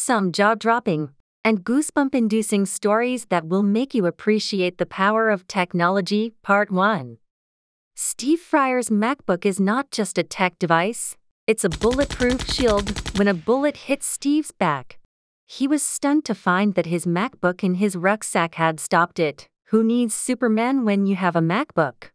some jaw-dropping and goosebump-inducing stories that will make you appreciate the power of technology. Part 1. Steve Fryer's MacBook is not just a tech device, it's a bulletproof shield. When a bullet hit Steve's back, he was stunned to find that his MacBook in his rucksack had stopped it. Who needs Superman when you have a MacBook?